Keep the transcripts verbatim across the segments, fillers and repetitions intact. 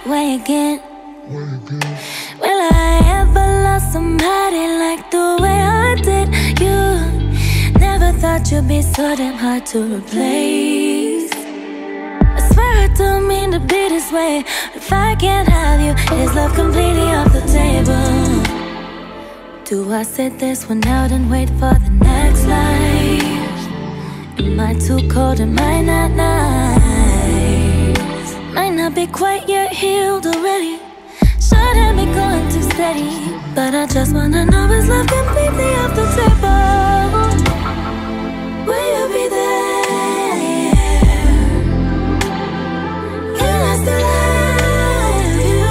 Why again? Will I ever love somebody like the way I did you? Never thought you'd be so damn hard to replace. I swear I don't mean to be this way. If I can't have you, is love completely off the table? Do I sit this one out and wait for the next life? Am I too cold? Am I not nice? Might not be quite yet healed already. Shouldn't be going too steady. But I just wanna know, is love completely off the table? Will you be there? Can I still love you?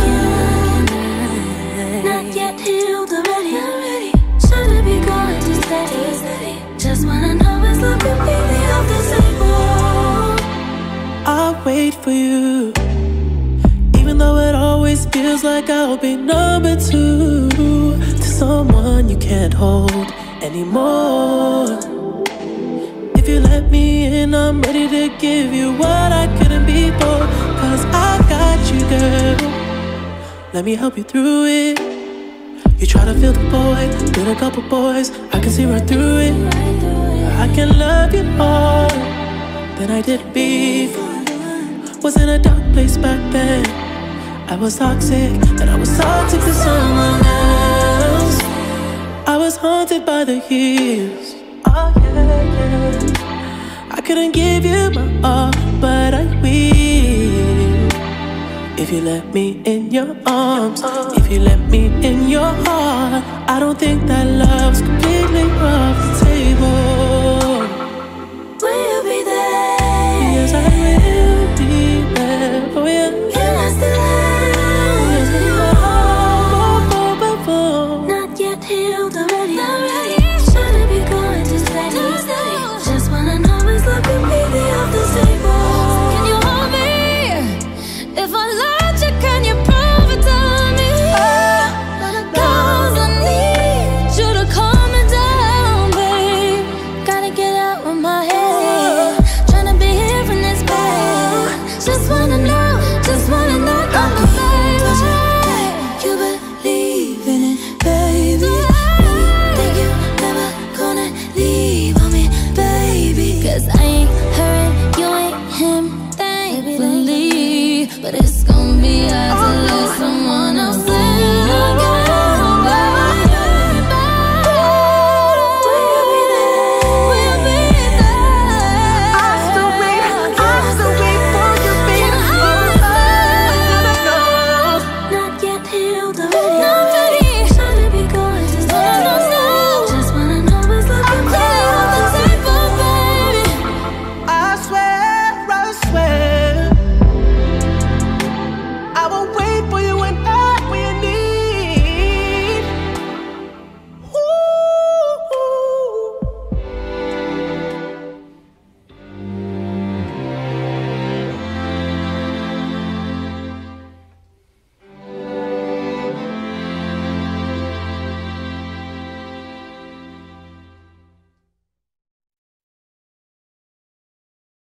Not yet healed already. Shouldn't be going too steady. Just wanna know, is love completely off the table? I'll wait for you, even though it always feels like I'll be number two to someone you can't hold anymore. If you let me in, I'm ready to give you what I couldn't before. Cause I got you, girl. Let me help you through it. You try to fill the void with a couple boys, I can see right through it. I can love you more than I did before. Was in a dark place back then. I was toxic, and I was toxic to someone else. I was haunted by the years. Oh yeah, yeah. I couldn't give you my all, but I will. If you let me in your arms, if you let me in your heart, I don't think that love's completely off the table.